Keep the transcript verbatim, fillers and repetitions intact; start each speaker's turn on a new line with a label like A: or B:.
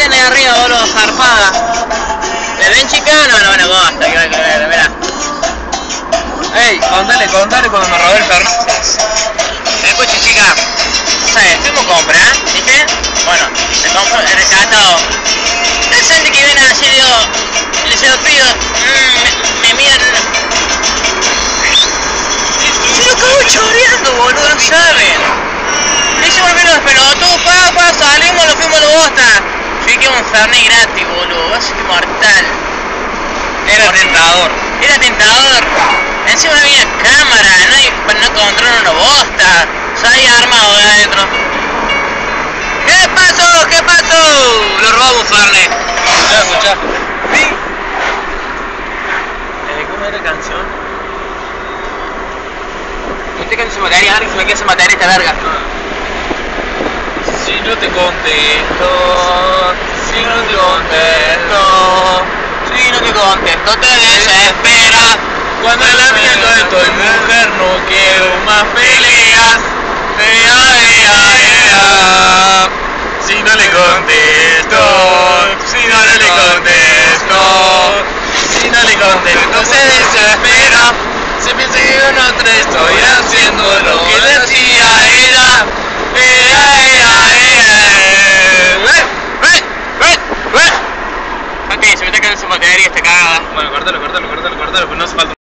A: tiene arriba, boludo, zarpada. ¿Le ven, chica? No, no, no, basta, que que ver, mirá.
B: Ey, contale, contale cuando me robé el Fernet.
A: Escuche, chica. No sé, fuimos a comprar, ¿viste? Bueno, se compró en el catado. La gente que viene así, digo, les se lo pido, mmm, me, me miran. Y se lo acabo choreando, boludo, no saben. Y se volvieron los pelotudos, pa, pa, salimos, nos fuimos a la bosta. Fui que un Fernet gratis, boludo, va a ser mortal.
B: Era tentador.
A: Era tentador. Encima no había cámara, no, no controlan una bosta. O sea, hay armado de adentro. ¿Qué pasó? ¿Qué pasó? Lo robamos, Fernet.
B: Escuchá, escuchá.
A: Sí. Eh, ¿Cómo era la canción? Usted que no se mataría, Alex, me queda esa materia esta verga.
B: Si no te contesto, si no te contesto,
A: Si no te contesto, te desespera.
B: cuando la mía no estoy mujer, no quiero más peleas. Ea, ea, ea. Si no le contesto, si no le contesto, si no le contesto, se desespera. Se piensa que yo no te estoy haciendo lo que decía era. Ea, ea, ea.
A: Ok, se me está quedando esa materia, está cagada.
B: Bueno, córtalo, córtalo, córtalo, córtalo, pues no hace falta.